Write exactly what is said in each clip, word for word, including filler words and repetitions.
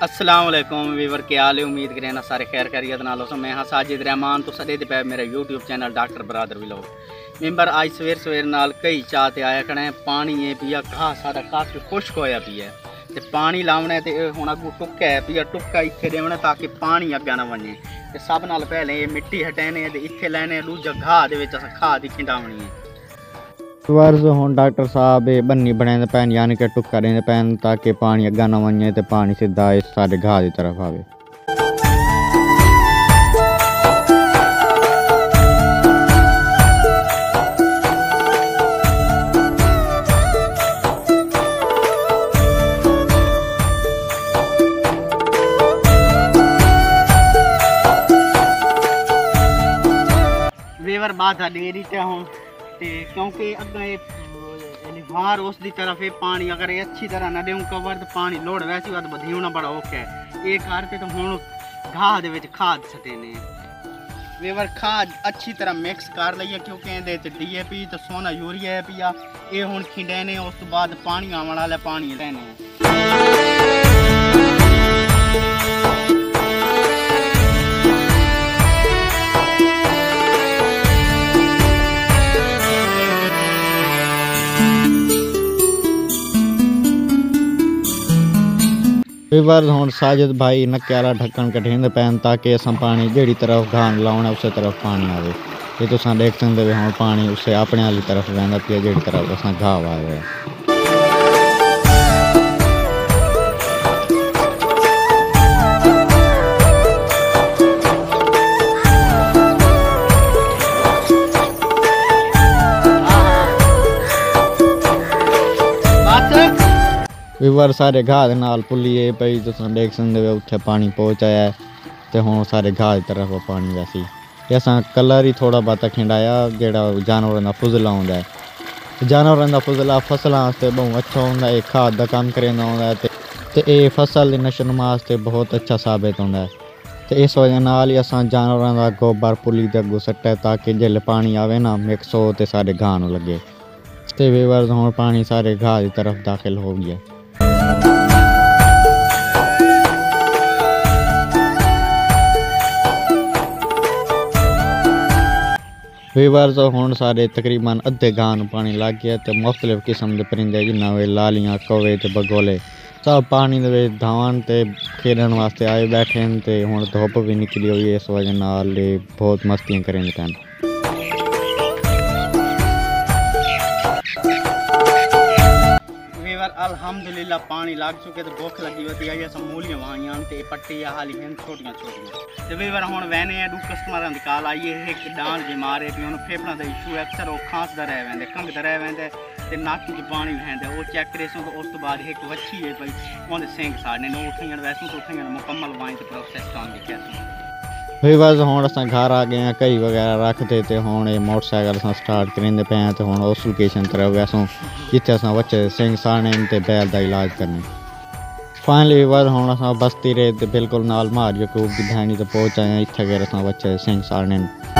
अस्सलाम वालेकुम वीवर, क्या हाल है? उम्मीद करें ना सारे खैर खैरियत नाल हो। मैं हाँ साजिद रहमान तो सदे पे मेरा यूट्यूब चैनल डॉक्टर बरादर व्लॉग मेंबर आज सवेर सवेर नाल कई चाह ते आया खड़े पानी है पिया घाह सारा काफी खुश्क होया पिया ते पानी लावना ते हुण अगू टुक्का है पिया टुक्का इत्थे देवना ताकि पानी अग्गा ना वने ते सब नाल पहले ये मिट्टी हटाने ते इत्थे लैने दूजा घाह दे विच असां खाद खिंडावनी है। वर्ज हुण डॉक्टर साहब बन्नी बनाने पैन यानी कि टुक्का देने पैन ताकि पानी अग्गा ना वने ते पानी सीधा इस सारे घाह की तरफ आवे। वीवर बात है डेरी ते हुण ते क्योंकि अगर बाहर उस दी तरफ है पानी अगर ये अच्छी तरह न देऊँ कवर तो पानी लोड़ वैसी बात बधीना बड़ा औखा है। ये करते तो हुण घाह दे विच खाद सटेने वीवर खाद अच्छी तरह मिक्स कर लईए क्योंकि इहदे च डी ए पी तो सोना यूरिया है पिया ये हुण खिंडेने उस तो बाद पानी आवन वाला पानी लेने। वीवर हुण साजिद भाई नक्के वाला ढक्कन कठेंदे पैन ताकि असां पानी जेड़ी तरफ घाह लाउणा उस तरफ पानी आवे। ये तुसां देख सकदे हो हुण पानी उसे अपने वाली तरफ वहंदा पिया जेड़ी तरफ असां घाह वावे। वीवर सारे घाह दे नाल पुलिए पई तुसां देख सकदे हो उत्थे पानी पहुंचाया है ते हुण सारे घाह की तरफ पानी वैसी असां कलर ही थोड़ा बहुत खिंडाया जेड़ा जानवरां दा फुजला होंदा है। जानवरां दा फुजला फसलां वास्ते बहुत अच्छा होंदा है, खाद दा काम करेंदा होंदा है ते ये फसल दी नशोनुमा वास्ते बहुत अच्छा साबित होंदा है। ते इस वजह नाल ही असां जानवरां दा गोबर पुली दे अगों सट्टा ताकि जेल्लै पानी आवे ना मिक्स हो ते सारे घाह नूं लगे। ते वीवर हुण पानी सारे घाह की तरफ दाखिल हो गया। वीवर तो हुण सारे तकरीबन अद्धे घाह नूं पानी लग गया ते मुख्तलिफ किस्म के परिंदे जिन्ना वे लालियां कौवे ते बगोले सब पानी दे विच धावन ते खेलण वास्ते आए बैठे न ते हुण धुप भी निकली हुई है इस वजह नाल बहुत मस्तियां करेंदे पैन। अल्हम्दुलिल्लाह पानी लग चुके तो भुख लगी होती है अस मूलियां वाइयां ते पट्टी हाली हैं छोटियां छोटियां ते वीवर हुण वहने दू कस्टमर दी कॉल आई है एक डांस बीमार है भी उन्हें फेफड़ा का इशू है अक्सर वो खांसदा रह वेंदे खंघदा रह वेंदे ते नक च पानी वहंदा वो चेक करे सो उस तो बाद एक वच्छी है भाई उन्हें सिंह साड़ने ने उठियां वैसे तो उठियां मुकम्मल वाइन ते प्रोसेस काम की कैसे वीवर हुण असां घर आ गए हैं कई वगैरह रखते ते हुण मोटरसाइकिल असां स्टार्ट करेंदे पे हैं ते हुण उस लोकेशन तरफ वैसों जिथे असां बच्चे सिंह साड़ने ते बैल का इलाज करने। फाइनली वीवर हुण असां बस्ती रे ते बिल्कुल नाल मार यकूब की बहनी ते पहुंच आए इत्थे गए असां बच्चे सिंह साड़ने।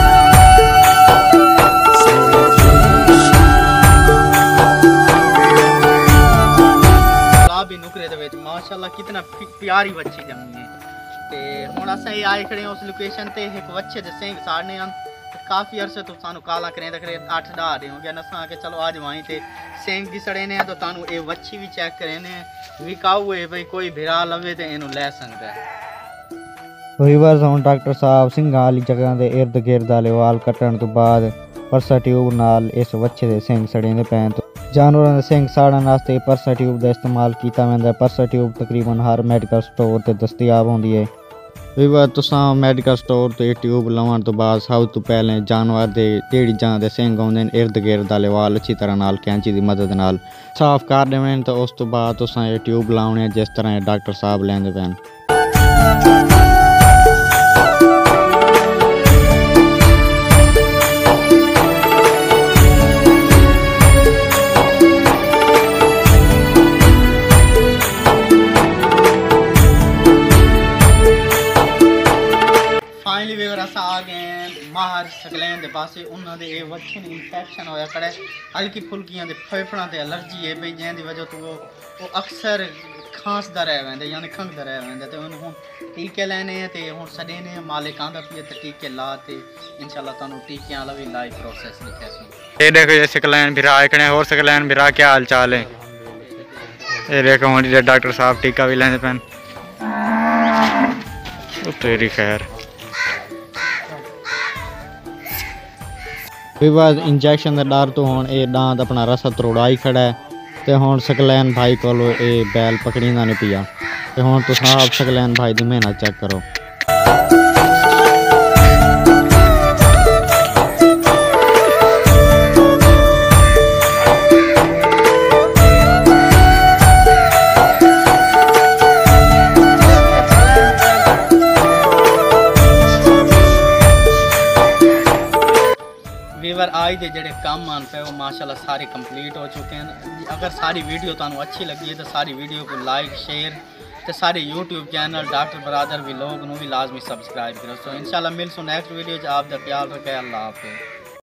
भी नुकरे दे विच माशाअल्लाह कितना प्यारी बच्ची जमी है ते हुण असां आए खड़े उस लोकेशन ते एक बच्चे दे सिंह साड़ने हैं काफ़ी अरसे तो सानू काला करें करे अठ दह दिन हो गया नसा के चलो आज वहीं ते सिंह की सड़े ने तो तानू ये वच्छी भी चेक करे ने विकाऊ है भाई कोई भिरा लवे तो इनू लै सकता है। वीवर हुण डॉक्टर साहब सिंघां वाली जगह के इर्द गिर्द वाले वाल कट्टण तो बाद परसा ट्यूब नाल इस वच्छे दे सिंह सड़ेंदे पैन तो जानवरां दे सिंह साड़न वास्ते परसा ट्यूब का इस्तेमाल किया वैंदा है। परसा ट्यूब तकरीबन हर मैडिकल स्टोर ते दस्तयाब होंदी है। वीवर तुसां मैडिकल स्टोर तो ये ट्यूब लवन तो बाद सब तो पहले जानवर दे जेड़ी जगह दे सिंह होंदे ने इर्द गिर्द वाले वाल अच्छी तरह नाल कैंची की मदद नाल साफ कर देवें तो उस तो बाद तुसां ये ट्यूब लाउणे जिस तरह डॉक्टर साहब लैंदे पैन। फाइनली वीवर अस आ गए माहर सकलैन के पास उन्होंने ये वच्छे इन्फेक्शन होया खड़ा हल्की फुल्कियां दे फेफड़ा ते एलर्जी है भाई जैन की वजह तो वो, वो अक्सर ਖਾਂਸਦਾ ਰਹਿ ਵੈਂਦਾ ਯਾਨੀ ਖੰਘਦਾ ਰਹਿ ਵੈਂਦਾ ਤੇ ਉਹਨੂੰ ਹੁਣ ਟੀਕੇ ਲੈਣੇ ਆ ਤੇ ਹੁਣ ਸਦੇ ਨੇ ਮਾਲਿਕ ਆਂਦਾ ਪਈ ਤੇ ਟੀਕੇ ਲਾ ਤੇ ਇਨਸ਼ਾਅੱਲਾ ਤੁਹਾਨੂੰ ਟੀਕਿਆਂ ਵਾਲਾ ਵੀ ਲਾਈਵ ਪ੍ਰੋਸੈਸ ਲਿਖਿਆ ਸੀ। ये देखो ये सकलैन भिरा इकने और सकलैन भिरा क्या हाल चाल है। ये देखो हूँ जी डॉक्टर साहब टीका भी लेंदे पैन तेरी खैर ਵੀ ਬਸ ਇੰਜੈਕਸ਼ਨ ਦਾ ਡਰ ਤੋਂ ਹੁਣ ਇਹ ਡਾਂਦ ਆਪਣਾ ਰਸਾ ਤਰੋੜਾ ਹੀ ਖੜਾ ਹੈ ਤੇ ਹੁਣ ਸਕਲੈਨ ਭਾਈ ਕੋਲੋਂ ਇਹ ਬੈਲ ਪਕੜੀਂਦਾ ਨਹੀਂ ਪਿਆ ਤੇ ਹੁਣ ਤੁਸੀਂ ਆਪ ਸਕਲੈਨ ਭਾਈ ਦੀ ਮਿਹਨਤ ਚੈੱਕ ਕਰੋ। वीवर आज के जोड़े काम आन पे वो माशाल्लाह सारे कंप्लीट हो चुके हैं। अगर सारी वीडियो तुहानू अच्छी लगी है तो सारी वीडियो को लाइक शेयर तो सारे यूट्यूब चैनल डॉक्टर बरादर व्लॉग नू भी लाजमी सब्सक्राइब करो। तो इंशाल्लाह मिलसूँ नेक्स्ट वीडियो आप दा ख्याल रखें। अल्लाह हाफिज़।